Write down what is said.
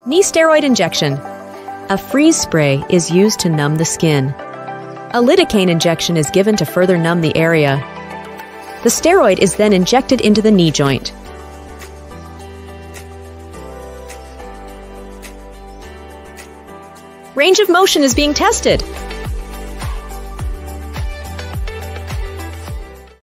Knee steroid injection. A freeze spray is used to numb the skin. A lidocaine injection is given to further numb the area. The steroid is then injected into the knee joint. Range of motion is being tested.